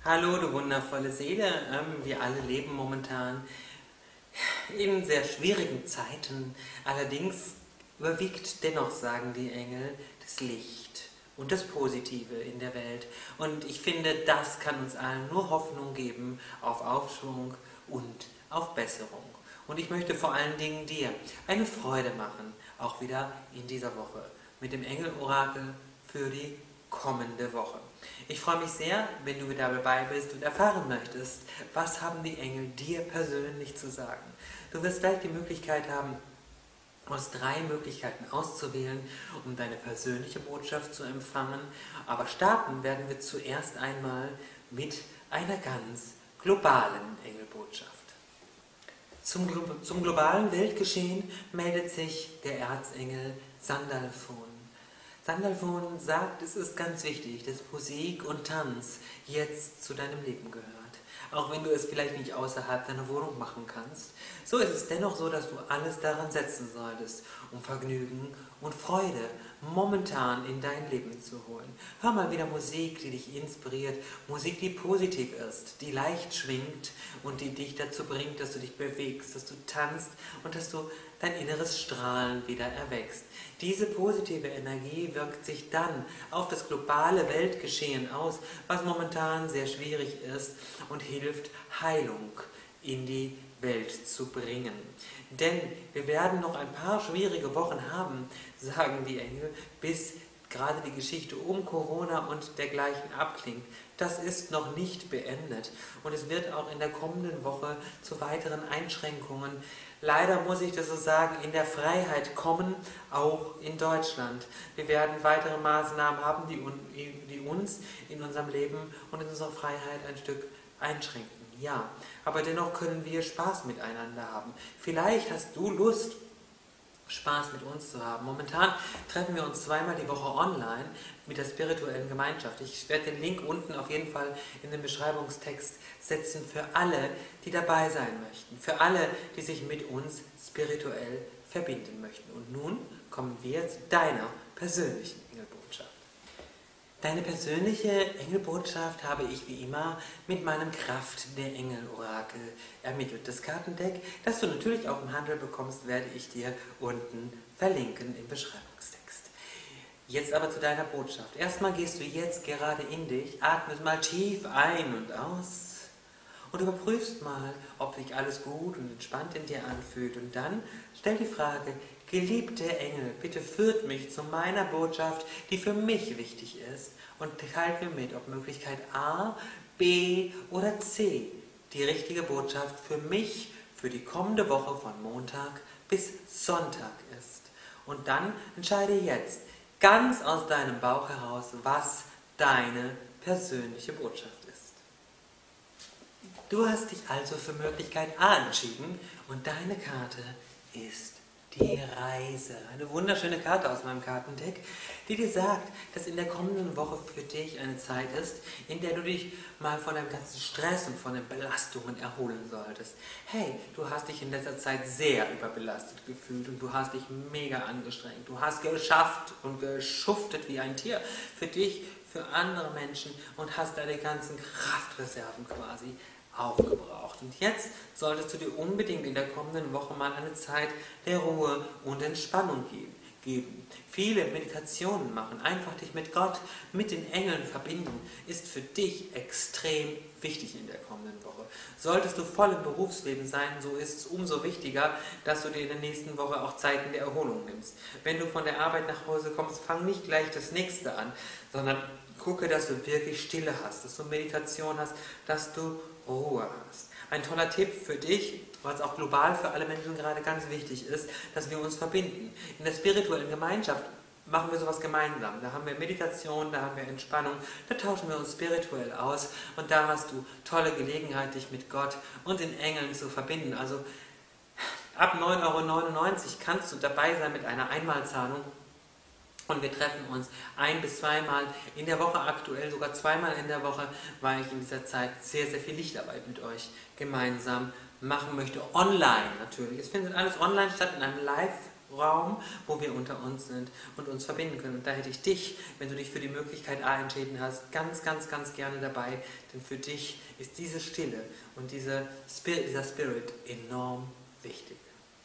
Hallo, du wundervolle Seele. Wir alle leben momentan in sehr schwierigen Zeiten. Allerdings überwiegt dennoch, sagen die Engel, das Licht und das Positive in der Welt. Und ich finde, das kann uns allen nur Hoffnung geben auf Aufschwung und auf Besserung. Und ich möchte vor allen Dingen dir eine Freude machen, auch wieder in dieser Woche, mit dem Engelorakel für die kommende Woche. Ich freue mich sehr, wenn du wieder dabei bist und erfahren möchtest, was haben die Engel dir persönlich zu sagen. Du wirst gleich die Möglichkeit haben, aus 3 Möglichkeiten auszuwählen, um deine persönliche Botschaft zu empfangen. Aber starten werden wir zuerst einmal mit einer ganz globalen Engelbotschaft. Zum globalen Weltgeschehen meldet sich der Erzengel Sandalphon. Sandalphon sagt, es ist ganz wichtig, dass Musik und Tanz jetzt zu deinem Leben gehört. Auch wenn du es vielleicht nicht außerhalb deiner Wohnung machen kannst, so ist es dennoch so, dass du alles daran setzen solltest, um Vergnügen und Freude momentan in dein Leben zu holen. Hör mal wieder Musik, die dich inspiriert, Musik, die positiv ist, die leicht schwingt und die dich dazu bringt, dass du dich bewegst, dass du tanzt und dass du dein inneres Strahlen wieder erwächst. Diese positive Energie wirkt sich dann auf das globale Weltgeschehen aus, was momentan sehr schwierig ist und hilft, Heilung in die Welt zu bringen. Denn wir werden noch ein paar schwierige Wochen haben, sagen die Engel, bis gerade die Geschichte um Corona und dergleichen abklingt. Das ist noch nicht beendet und es wird auch in der kommenden Woche zu weiteren Einschränkungen, leider muss ich das so sagen, in der Freiheit kommen, auch in Deutschland. Wir werden weitere Maßnahmen haben, die uns in unserem Leben und in unserer Freiheit ein Stück einschränken. Ja, aber dennoch können wir Spaß miteinander haben. Vielleicht hast du Lust, Spaß mit uns zu haben. Momentan treffen wir uns 2-mal die Woche online mit der spirituellen Gemeinschaft. Ich werde den Link unten auf jeden Fall in den Beschreibungstext setzen für alle, die dabei sein möchten. Für alle, die sich mit uns spirituell verbinden möchten. Und nun kommen wir zu deiner persönlichen Engelbotschaft. Deine persönliche Engelbotschaft habe ich wie immer mit meinem Kraft der Engel-Orakel ermittelt. Das Kartendeck, das du natürlich auch im Handel bekommst, werde ich dir unten verlinken im Beschreibungstext. Jetzt aber zu deiner Botschaft. Erstmal gehst du jetzt gerade in dich, atmest mal tief ein und aus und überprüfst mal, ob sich alles gut und entspannt in dir anfühlt. Und dann stell die Frage: Geliebte Engel, bitte führt mich zu meiner Botschaft, die für mich wichtig ist, und teilt mir mit, ob Möglichkeit A, B oder C die richtige Botschaft für mich für die kommende Woche von Montag bis Sonntag ist. Und dann entscheide jetzt ganz aus deinem Bauch heraus, was deine persönliche Botschaft ist. Du hast dich also für Möglichkeit A entschieden und deine Karte ist die Reise. Eine wunderschöne Karte aus meinem Kartendeck, die dir sagt, dass in der kommenden Woche für dich eine Zeit ist, in der du dich mal von dem ganzen Stress und von den Belastungen erholen solltest. Hey, du hast dich in letzter Zeit sehr überbelastet gefühlt und du hast dich mega angestrengt. Du hast geschafft und geschuftet wie ein Tier für dich, für andere Menschen und hast deine ganzen Kraftreserven quasi aufgebraucht. Und jetzt solltest du dir unbedingt in der kommenden Woche mal eine Zeit der Ruhe und Entspannung geben. Viele Meditationen machen, einfach dich mit Gott, mit den Engeln verbinden, ist für dich extrem wichtig in der kommenden Woche. Solltest du voll im Berufsleben sein, so ist es umso wichtiger, dass du dir in der nächsten Woche auch Zeiten der Erholung nimmst. Wenn du von der Arbeit nach Hause kommst, fang nicht gleich das nächste an, sondern gucke, dass du wirklich Stille hast, dass du Meditation hast, dass du Ruhe hast. Ein toller Tipp für dich, was auch global für alle Menschen gerade ganz wichtig ist, dass wir uns verbinden. In der spirituellen Gemeinschaft machen wir sowas gemeinsam. Da haben wir Meditation, da haben wir Entspannung, da tauschen wir uns spirituell aus und da hast du tolle Gelegenheit, dich mit Gott und den Engeln zu verbinden. Also ab 9,99 € kannst du dabei sein mit einer Einmalzahlung. Und wir treffen uns 1- bis 2-mal in der Woche, aktuell sogar 2-mal in der Woche, weil ich in dieser Zeit sehr, sehr viel Lichtarbeit mit euch gemeinsam machen möchte. Online natürlich. Es findet alles online statt in einem Raum, wo wir unter uns sind und uns verbinden können. Und da hätte ich dich, wenn du dich für die Möglichkeit A entschieden hast, ganz, ganz, ganz gerne dabei, denn für dich ist diese Stille und dieser Spirit enorm wichtig.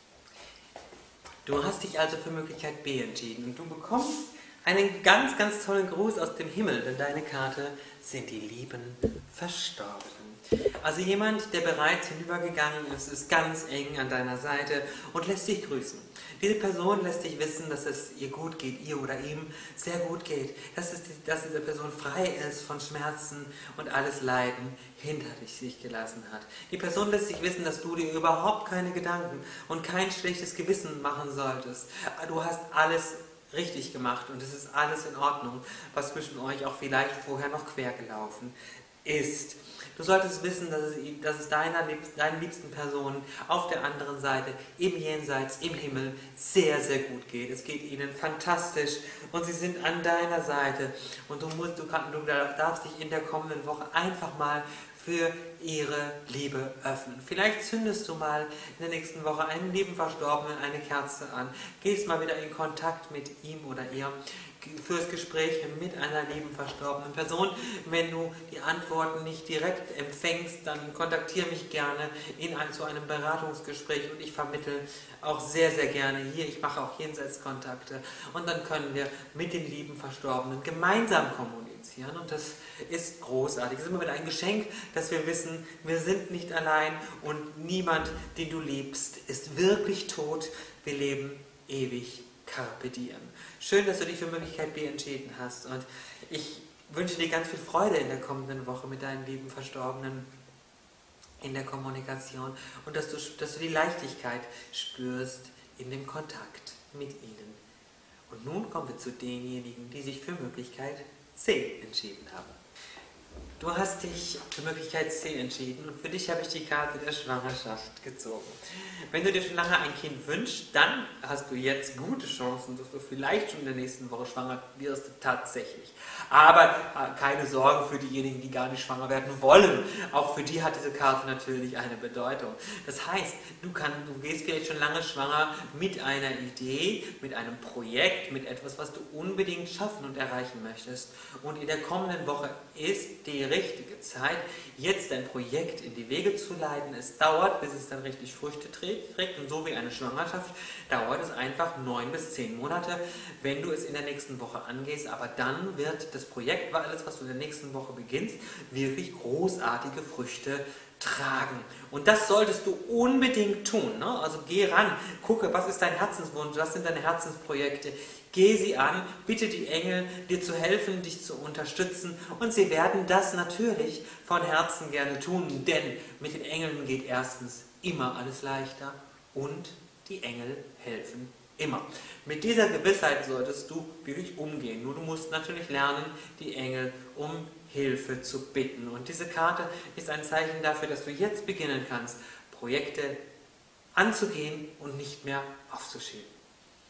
Du hast dich also für Möglichkeit B entschieden und du bekommst einen ganz, ganz tollen Gruß aus dem Himmel, denn deine Karte sind die lieben Verstorbenen. Also jemand, der bereits hinübergegangen ist, ist ganz eng an deiner Seite und lässt dich grüßen. Diese Person lässt dich wissen, dass es ihr gut geht, ihr oder ihm sehr gut geht, dass diese Person frei ist von Schmerzen und alles Leiden hinter sich gelassen hat. Die Person lässt dich wissen, dass du dir überhaupt keine Gedanken und kein schlechtes Gewissen machen solltest. Du hast alles richtig gemacht und es ist alles in Ordnung, was zwischen euch auch vielleicht vorher noch quer gelaufen ist. Du solltest wissen, dass es deinen liebsten Personen auf der anderen Seite, im Jenseits, im Himmel, sehr, sehr gut geht. Es geht ihnen fantastisch und sie sind an deiner Seite. Und du darfst dich in der kommenden Woche einfach mal für ihre Liebe öffnen. Vielleicht zündest du mal in der nächsten Woche einen lieben Verstorbenen eine Kerze an, gehst mal wieder in Kontakt mit ihm oder ihr, führst Gespräche mit einer lieben verstorbenen Person. Wenn du die Antworten nicht direkt empfängst, dann kontaktiere mich gerne zu einem Beratungsgespräch und ich vermittle auch sehr, sehr gerne hier. Ich mache auch Jenseitskontakte und dann können wir mit den lieben Verstorbenen gemeinsam kommunizieren und das ist großartig. Es ist immer wieder ein Geschenk, dass wir wissen, wir sind nicht allein und niemand, den du liebst, ist wirklich tot. Wir leben ewig. Carpe diem. Schön, dass du dich für Möglichkeit B entschieden hast und ich wünsche dir ganz viel Freude in der kommenden Woche mit deinen lieben Verstorbenen in der Kommunikation und dass du die Leichtigkeit spürst in dem Kontakt mit ihnen. Und nun kommen wir zu denjenigen, die sich für Möglichkeit C entschieden haben. Du hast dich für Möglichkeit C entschieden und für dich habe ich die Karte der Schwangerschaft gezogen. Wenn du dir schon lange ein Kind wünschst, dann hast du jetzt gute Chancen, dass du vielleicht schon in der nächsten Woche schwanger wirst, tatsächlich. Aber keine Sorgen für diejenigen, die gar nicht schwanger werden wollen. Auch für die hat diese Karte natürlich eine Bedeutung. Das heißt, du gehst vielleicht schon lange schwanger mit einer Idee, mit einem Projekt, mit etwas, was du unbedingt schaffen und erreichen möchtest. Und in der kommenden Woche ist die richtige Zeit, jetzt dein Projekt in die Wege zu leiten. Es dauert, bis es dann richtig Früchte trägt und so wie eine Schwangerschaft dauert es einfach 9 bis 10 Monate, wenn du es in der nächsten Woche angehst, aber dann wird das Projekt, alles was du in der nächsten Woche beginnst, wirklich großartige Früchte tragen. Und das solltest du unbedingt tun. Ne? Also geh ran, gucke, was ist dein Herzenswunsch, was sind deine Herzensprojekte, geh sie an, bitte die Engel, dir zu helfen, dich zu unterstützen und sie werden das natürlich von Herzen gerne tun, denn mit den Engeln geht erstens immer alles leichter und die Engel helfen immer. Mit dieser Gewissheit solltest du wirklich umgehen. Nur du musst natürlich lernen, die Engel um Hilfe zu bitten. Und diese Karte ist ein Zeichen dafür, dass du jetzt beginnen kannst, Projekte anzugehen und nicht mehr aufzuschieben.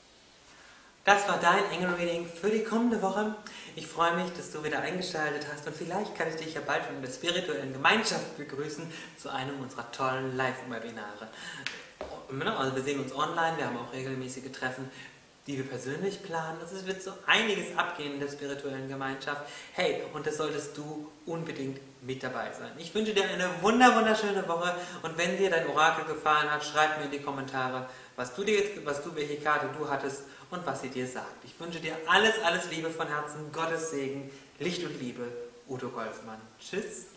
Das war dein Engel-Reading für die kommende Woche. Ich freue mich, dass du wieder eingeschaltet hast und vielleicht kann ich dich ja bald in der spirituellen Gemeinschaft begrüßen zu einem unserer tollen Live-Webinare. Also wir sehen uns online, wir haben auch regelmäßige Treffen, die wir persönlich planen. Also es wird so einiges abgehen in der spirituellen Gemeinschaft. Hey, und das solltest du unbedingt mit dabei sein. Ich wünsche dir eine wunderschöne Woche und wenn dir dein Orakel gefallen hat, schreib mir in die Kommentare, welche Karte du hattest und was sie dir sagt. Ich wünsche dir alles Liebe von Herzen, Gottes Segen, Licht und Liebe, Udo Golfmann. Tschüss.